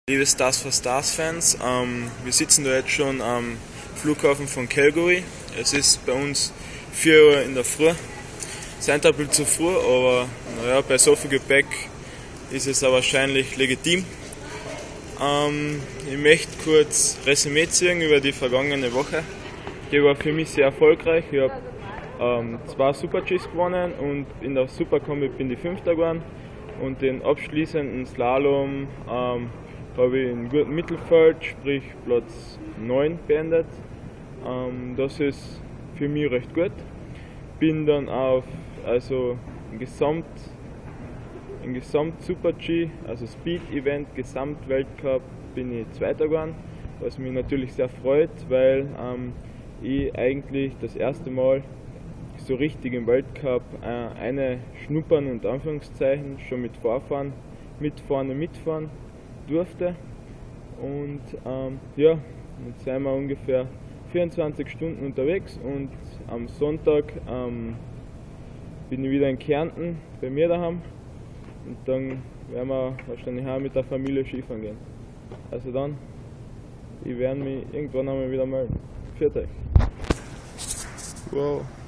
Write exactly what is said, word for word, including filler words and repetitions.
Liebe Stars for Stars Fans, ähm, wir sitzen da jetzt schon am Flughafen von Calgary. Es ist bei uns vier Uhr in der Früh. Es ist ein bisschen zu früh, aber naja, bei so viel Gepäck ist es auch wahrscheinlich legitim. Ähm, ich möchte kurz Resümee ziehen über die vergangene Woche. Die war für mich sehr erfolgreich. Ich habe ähm, zwei Super-Gs gewonnen und in der Superkombi bin ich Fünfter geworden. Und den abschließenden Slalom ähm, habe ich in gutem Mittelfeld, sprich Platz neun beendet. Ähm, das ist für mich recht gut. Bin dann auf also im Gesamt, im Gesamt Super G, also Speed Event, Gesamtweltcup, bin ich Zweiter geworden, was mich natürlich sehr freut, weil ähm, ich eigentlich das erste Mal so richtig im Weltcup äh, eine schnuppern und Anführungszeichen schon mit Vorfahren, mitfahren und mitfahren durfte. Und ähm, ja, jetzt sind wir ungefähr vierundzwanzig Stunden unterwegs und am Sonntag ähm, bin ich wieder in Kärnten bei mir daheim und dann werden wir wahrscheinlich auch mit der Familie Skifahren gehen. Also dann, ich werde mich irgendwann einmal wieder melden. Für euch. Wow.